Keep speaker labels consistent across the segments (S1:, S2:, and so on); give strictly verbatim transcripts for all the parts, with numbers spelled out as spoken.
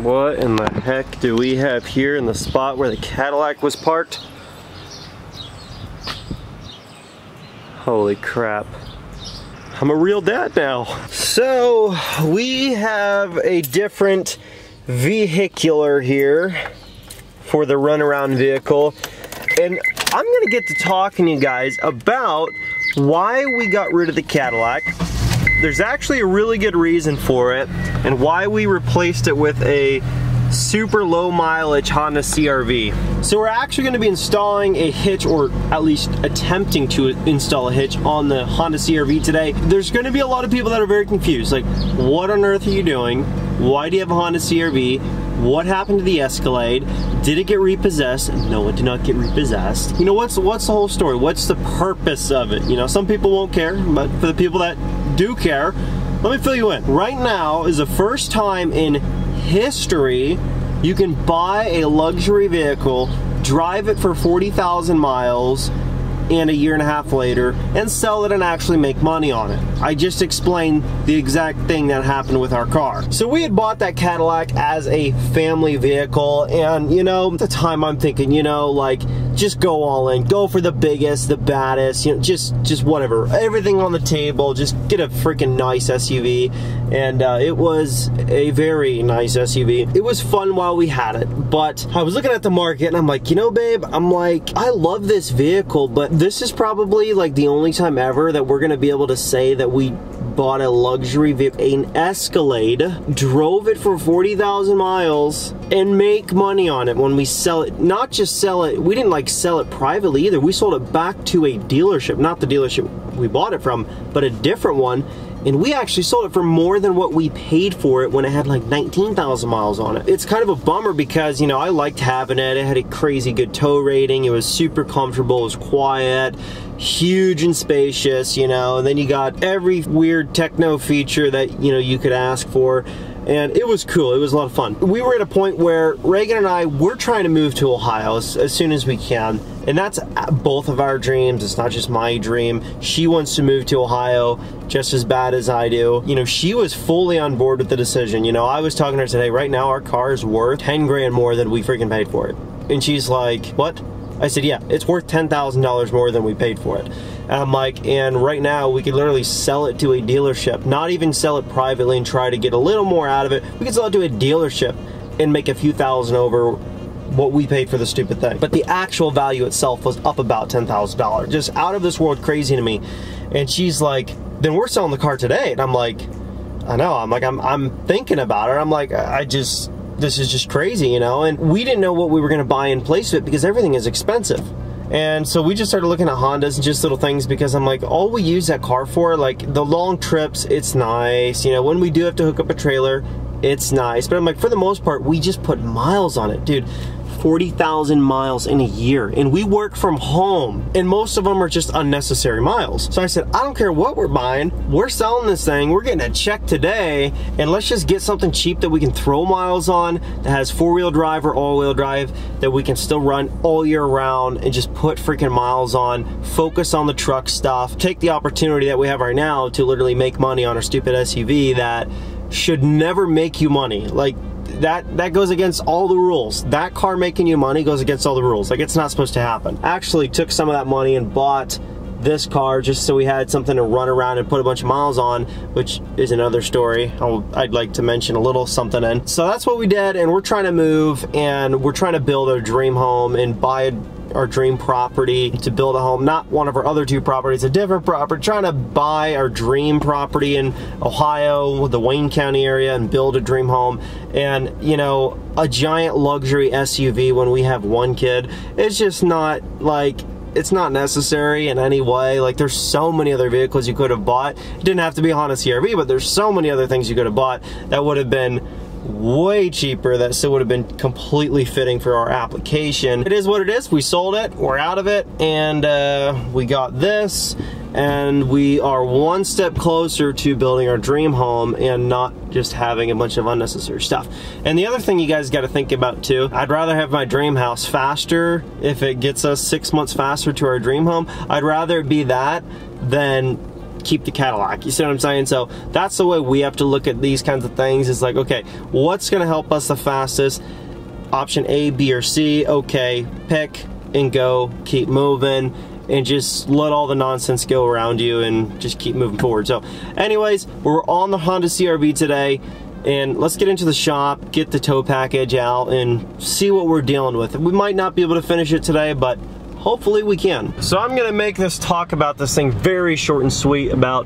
S1: What in the heck do we have here in the spot where the Cadillac was parked? Holy crap. I'm a real dad now. So, we have a different vehicular here for the runaround vehicle. And I'm gonna get to talking to you guys about why we got rid of the Cadillac. There's actually a really good reason for it, and why we replaced it with a super low mileage Honda C R V. So we're actually going to be installing a hitch, or at least attempting to install a hitch on the Honda C R V today. There's going to be a lot of people that are very confused, like, what on earth are you doing? Why do you have a Honda C R V? What happened to the Escalade? Did it get repossessed? No, it did not get repossessed. You know, what's what's the whole story? What's the purpose of it? You know, some people won't care, but for the people that do care, let me fill you in. Right now is the first time in history you can buy a luxury vehicle, drive it for forty thousand miles, and a year and a half later, and sell it and actually make money on it. I just explained the exact thing that happened with our car. So we had bought that Cadillac as a family vehicle, and you know, at the time I'm thinking, you know, like, just go all in, go for the biggest, the baddest, you know, just just whatever, everything on the table, just get a freaking nice S U V. And uh, it was a very nice S U V. It was fun while we had it, but I was looking at the market and I'm like, you know, babe, I'm like, I love this vehicle, but this is probably like the only time ever that we're gonna be able to say that we bought a luxury vehicle, an Escalade, drove it for forty thousand miles, and make money on it when we sell it. Not just sell it, we didn't like sell it privately either. We sold it back to a dealership, not the dealership we bought it from, but a different one. And we actually sold it for more than what we paid for it when it had like nineteen thousand miles on it. It's kind of a bummer because, you know, I liked having it. It had a crazy good tow rating. It was super comfortable. It was quiet, huge and spacious, you know, and then you got every weird techno feature that, you know, you could ask for. And it was cool. It was a lot of fun. We were at a point where Reagan and I, we're trying to move to Ohio as, as soon as we can. And that's both of our dreams. It's not just my dream. She wants to move to Ohio just as bad as I do. You know, she was fully on board with the decision. You know, I was talking to her today, right now our car is worth ten grand more than we freaking paid for it. And she's like, what? I said, yeah, it's worth ten thousand dollars more than we paid for it. And I'm like, and right now we could literally sell it to a dealership, not even sell it privately and try to get a little more out of it. We could sell it to a dealership and make a few thousand over what we paid for the stupid thing. But the actual value itself was up about ten thousand dollars. Just out of this world crazy to me. And she's like, then we're selling the car today. And I'm like, I know, I'm like, I'm, I'm thinking about it. I'm like, I just, this is just crazy, you know? And we didn't know what we were gonna buy in place of it because everything is expensive. And so we just started looking at Hondas and just little things because I'm like, all we use that car for, like the long trips, it's nice. You know, when we do have to hook up a trailer, it's nice. But I'm like, for the most part, we just put miles on it, dude. forty thousand miles in a year, and we work from home, and most of them are just unnecessary miles. So I said, I don't care what we're buying, we're selling this thing, we're getting a check today, and let's just get something cheap that we can throw miles on, that has four-wheel drive or all-wheel drive, that we can still run all year round, and just put freaking miles on, focus on the truck stuff, take the opportunity that we have right now to literally make money on our stupid S U V that should never make you money. Like, That, that goes against all the rules. That car making you money goes against all the rules. Like, it's not supposed to happen. Actually took some of that money and bought this car just so we had something to run around and put a bunch of miles on, which is another story I'll, I'd like to mention a little something in. So that's what we did, and we're trying to move, and we're trying to build our dream home and buy a our dream property to build a home, not one of our other two properties, a different property, trying to buy our dream property in Ohio, the Wayne County area, and build a dream home. And you know, a giant luxury S U V when we have one kid, it's just not like, it's not necessary in any way. Like, there's so many other vehicles you could have bought. It didn't have to be a Honda C R V, but there's so many other things you could have bought that would have been way cheaper, that still would have been completely fitting for our application. It is what it is. We sold it, we're out of it, and uh, we got this, and we are one step closer to building our dream home and not just having a bunch of unnecessary stuff. And the other thing you guys got to think about too, I'd rather have my dream house faster if it gets us six months faster to our dream home. I'd rather it be that than keep the Cadillac. You see what I'm saying? So that's the way we have to look at these kinds of things. It's like, okay, what's gonna help us the fastest? Option A, B, or C. Okay, pick and go, keep moving, and just let all the nonsense go around you and just keep moving forward. So anyways, we're on the Honda C R V today, and let's get into the shop, get the tow package out, and see what we're dealing with. We might not be able to finish it today, but hopefully we can. So I'm gonna make this talk about this thing very short and sweet about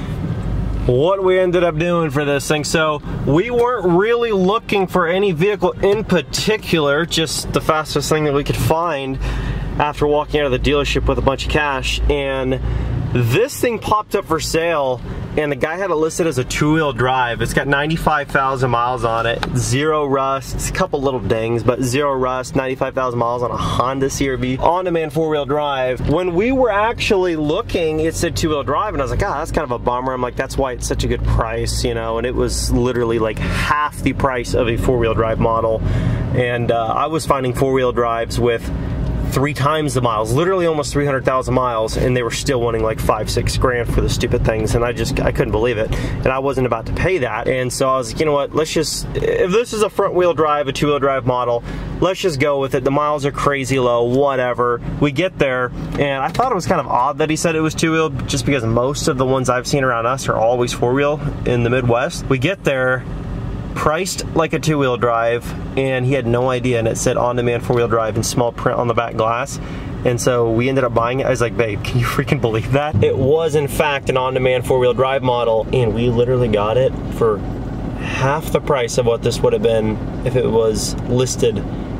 S1: what we ended up doing for this thing. So we weren't really looking for any vehicle in particular, just the fastest thing that we could find after walking out of the dealership with a bunch of cash, and this thing popped up for sale, and the guy had it listed as a two-wheel drive. It's got ninety-five thousand miles on it, zero rust. It's a couple little dings, but zero rust, ninety-five thousand miles on a Honda C R V, on-demand four-wheel drive. When we were actually looking, it said two-wheel drive, and I was like, ah, that's kind of a bummer. I'm like, that's why it's such a good price, you know, and it was literally like half the price of a four-wheel drive model. And uh, I was finding four-wheel drives with three times the miles, literally almost three hundred thousand miles, and they were still wanting like five, six grand for the stupid things, and I just, I couldn't believe it, and I wasn't about to pay that. And so I was like, you know what, let's just, if this is a front wheel drive, a two wheel drive model, let's just go with it. The miles are crazy low, whatever. We get there, and I thought it was kind of odd that he said it was two wheel, just because most of the ones I've seen around us are always four wheel in the Midwest. We get there, priced like a two-wheel drive, and he had no idea, and it said on-demand four-wheel drive in small print on the back glass. And so we ended up buying it. I was like, babe, can you freaking believe that? It was in fact an on-demand four-wheel drive model, and we literally got it for half the price of what this would have been if it was listed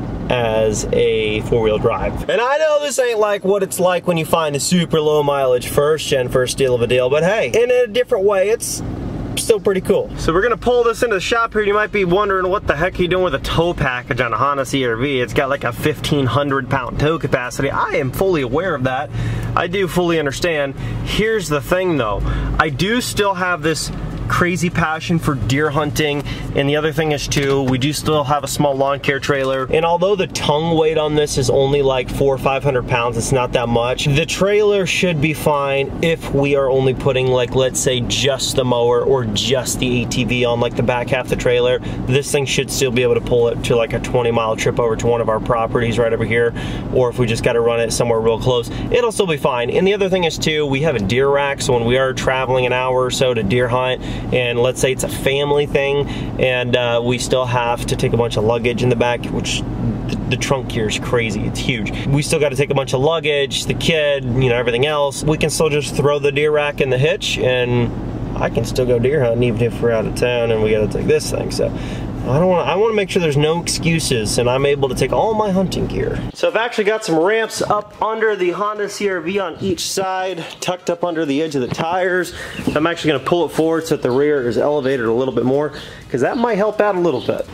S1: as a four-wheel drive. And I know this ain't like what it's like when you find a super low mileage first gen first deal of a deal, but hey, in a different way, it's still pretty cool. So we're gonna pull this into the shop here. You might be wondering what the heck are you doing with a tow package on a Honda C R V. It's got like a fifteen hundred pound tow capacity. I am fully aware of that. I do fully understand. Here's the thing though, I do still have this crazy passion for deer hunting, and the other thing is too, we do still have a small lawn care trailer, and although the tongue weight on this is only like four or five hundred pounds, it's not that much. The trailer should be fine if we are only putting, like, let's say just the mower or just the A T V on like the back half of the trailer. This thing should still be able to pull it to like a twenty mile trip over to one of our properties right over here, or if we just got to run it somewhere real close, it'll still be fine. And the other thing is too, we have a deer rack, so when we are traveling an hour or so to deer hunt, and let's say it's a family thing, and uh, we still have to take a bunch of luggage in the back, which the, the trunk here is crazy, it's huge. We still got to take a bunch of luggage, the kid, you know, everything else. We can still just throw the deer rack in the hitch, and I can still go deer hunting even if we're out of town and we got to take this thing. So I don't want. I want to make sure there's no excuses, and I'm able to take all my hunting gear. So I've actually got some ramps up under the Honda C R V on each side, tucked up under the edge of the tires. I'm actually going to pull it forward so that the rear is elevated a little bit more, because that might help out a little bit.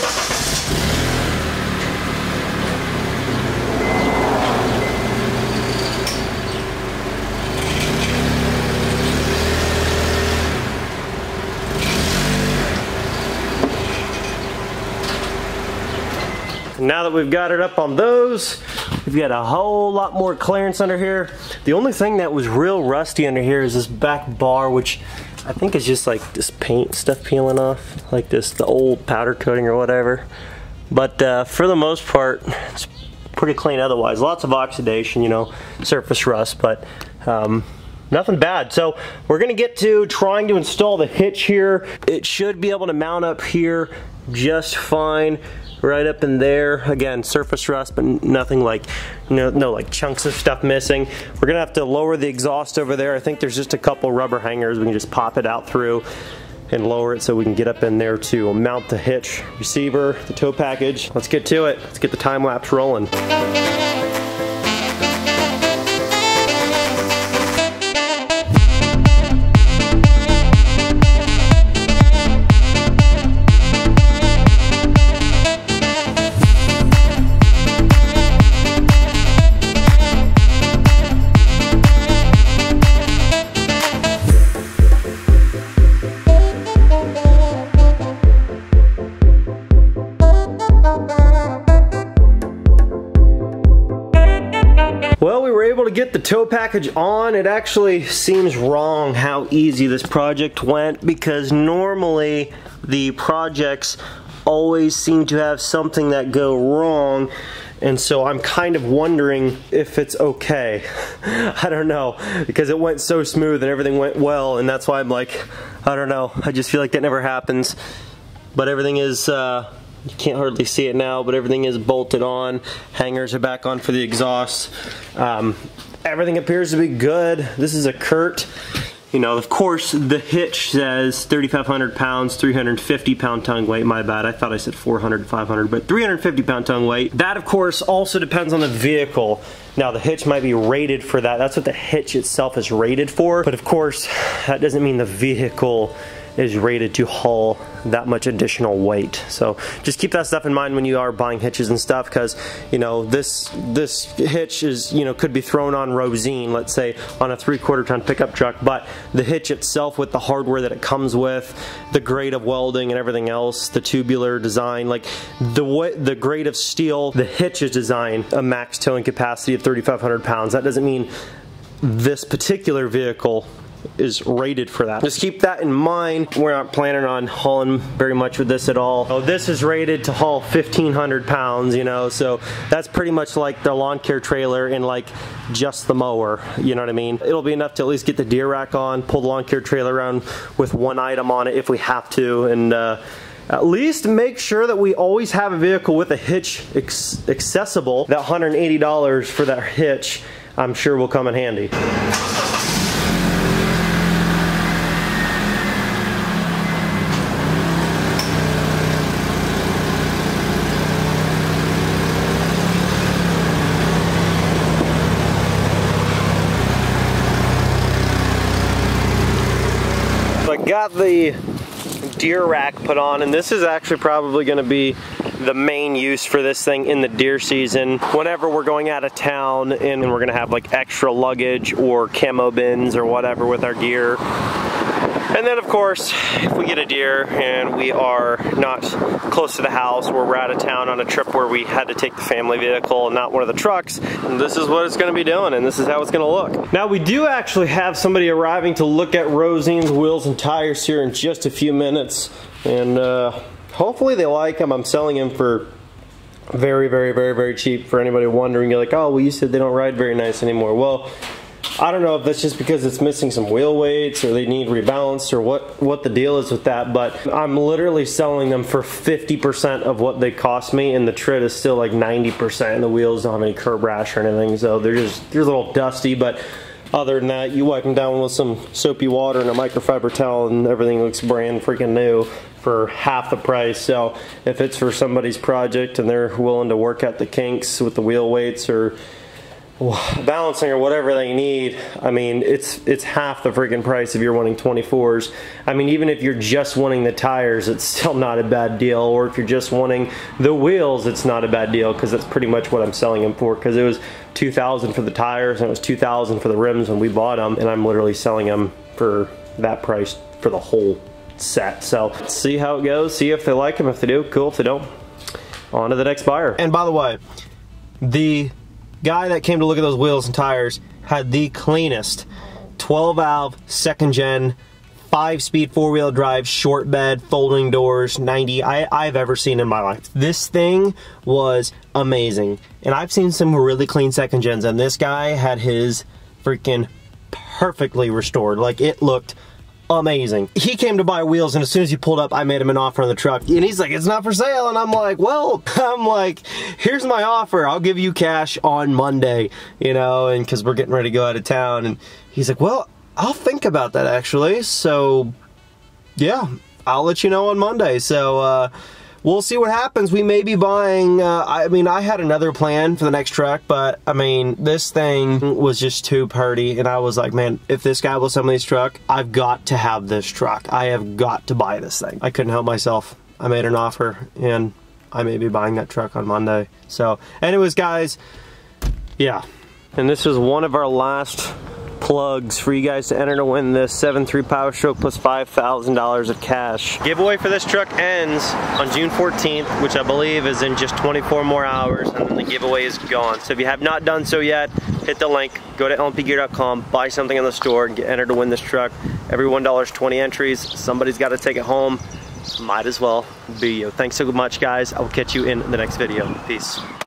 S1: Now that we've got it up on those, we've got a whole lot more clearance under here. The only thing that was real rusty under here is this back bar, which I think is just like this paint stuff peeling off, like this, the old powder coating or whatever. But uh, for the most part, it's pretty clean otherwise. Lots of oxidation, you know, surface rust, but um, nothing bad. So we're gonna get to trying to install the hitch here. It should be able to mount up here just fine. Right up in there, again, surface rust, but nothing like, no, no like chunks of stuff missing. We're gonna have to lower the exhaust over there. I think there's just a couple rubber hangers. We can just pop it out through and lower it so we can get up in there to mount the hitch, receiver, the tow package. Let's get to it. Let's get the time lapse rolling. tow package on, it actually seems wrong how easy this project went, because normally the projects always seem to have something that go wrong, and so I'm kind of wondering if it's okay. I don't know, because it went so smooth and everything went well, and that's why I'm like, I don't know, I just feel like that never happens. But everything is, uh, you can't hardly see it now, but everything is bolted on. Hangers are back on for the exhaust. Um, everything appears to be good. This is a Curt. You know, of course, the hitch says thirty-five hundred pounds, three hundred fifty pound tongue weight. My bad, I thought I said four hundred, five hundred, but three hundred fifty pound tongue weight. That, of course, also depends on the vehicle. Now, the hitch might be rated for that. That's what the hitch itself is rated for. But of course, that doesn't mean the vehicle is rated to haul that much additional weight. So just keep that stuff in mind when you are buying hitches and stuff, because you know this this hitch is, you know, could be thrown on Rosine, let's say on a three-quarter ton pickup truck, but the hitch itself, with the hardware that it comes with, the grade of welding and everything else, the tubular design, like the way, the grade of steel, the hitch is designed a max towing capacity of thirty-five hundred pounds. That doesn't mean this particular vehicle is rated for that. Just keep that in mind. We're not planning on hauling very much with this at all. So this is rated to haul fifteen hundred pounds, you know, so that's pretty much like the lawn care trailer in like just the mower, you know what I mean? It'll be enough to at least get the deer rack on, pull the lawn care trailer around with one item on it if we have to, and uh, at least make sure that we always have a vehicle with a hitch accessible. That one hundred eighty dollars for that hitch, I'm sure will come in handy. Got the deer rack put on, and this is actually probably going to be the main use for this thing in the deer season. Whenever we're going out of town and we're going to have like extra luggage or camo bins or whatever with our gear. And then of course, if we get a deer and we are not close to the house, or we're out of town on a trip where we had to take the family vehicle and not one of the trucks, this is what it's going to be doing, and this is how it's going to look. Now we do actually have somebody arriving to look at Rosine's wheels and tires here in just a few minutes, and uh, hopefully they like them. I'm selling them for very, very, very, very cheap. For anybody wondering, you're like, oh, well, you said they don't ride very nice anymore. Well, I don't know if that's just because it's missing some wheel weights, or they need rebalanced, or what, what the deal is with that, but I'm literally selling them for fifty percent of what they cost me, and the tread is still like ninety percent, and the wheels don't have any curb rash or anything, so they're just, they're a little dusty, but other than that, you wipe them down with some soapy water and a microfiber towel and everything looks brand freaking new for half the price. So if it's for somebody's project and they're willing to work out the kinks with the wheel weights or balancing or whatever they need, I mean, it's it's half the freaking price if you're wanting twenty-fours. I mean, even if you're just wanting the tires, it's still not a bad deal. Or if you're just wanting the wheels, it's not a bad deal, because that's pretty much what I'm selling them for, because it was two thousand for the tires and it was two thousand for the rims when we bought them, and I'm literally selling them for that price for the whole set. So let's see how it goes, see if they like them. If they do, cool. If they don't, on to the next buyer. And by the way, the guy that came to look at those wheels and tires had the cleanest twelve valve second gen five speed four-wheel drive short bed folding doors ninety I, I've ever seen in my life. This thing was amazing, and I've seen some really clean second gens, and this guy had his freaking perfectly restored. Like, it looked amazing. He came to buy wheels, and as soon as he pulled up, I made him an offer on the truck, and he's like, it's not for sale. And I'm like, well, I'm like, here's my offer, I'll give you cash on Monday, you know, and because we're getting ready to go out of town. And he's like, well, I'll think about that actually, so yeah, I'll let you know on Monday. So uh we'll see what happens. We may be buying, uh, I mean, I had another plan for the next truck, but I mean, this thing was just too purty, and I was like, man, if this guy will sell me this truck, I've got to have this truck. I have got to buy this thing. I couldn't help myself. I made an offer, and I may be buying that truck on Monday. So anyways, guys, yeah. And this is one of our last plugs for you guys to enter to win this seven three Power Stroke plus five thousand dollars of cash. Giveaway for this truck ends on June fourteenth, which I believe is in just twenty-four more hours, and then the giveaway is gone. So if you have not done so yet, hit the link, go to L M P gear dot com, buy something in the store, and get entered to win this truck. Every one dollar is twenty entries. Somebody's got to take it home. Might as well be you. Thanks so much, guys. I will catch you in the next video. Peace.